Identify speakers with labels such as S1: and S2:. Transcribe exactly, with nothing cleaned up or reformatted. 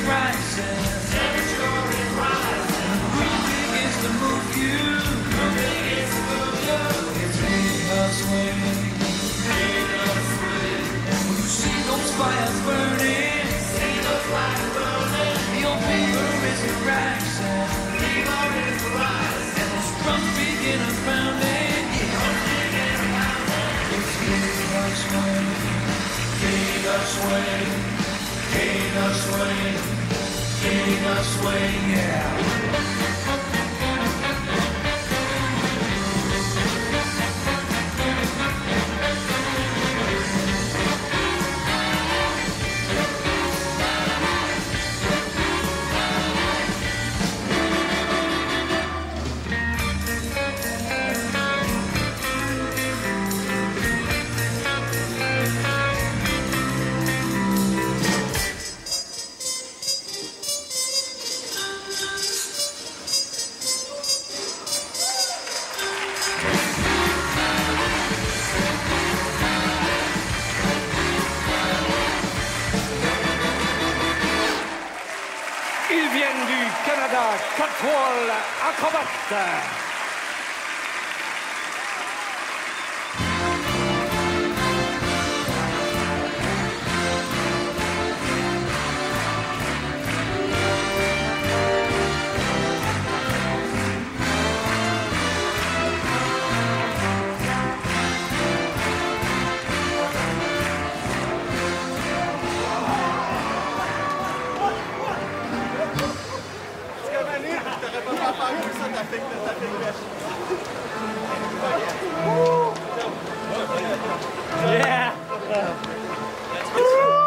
S1: rising. Temperature is rising. The groove begins to move you. Groove begins to move you. It's making us sway. Making us sway. And when you see those fires burning, see those fires burning, your fever is rising. Fever is rising. And those drums begin to pounding. Yeah. Drums begin to pounding. It's making us sway. Making us sway. Making us sway. Making us sway. Yeah.
S2: Ils viennent du Canada, Catwall Acrobat.
S3: Yeah.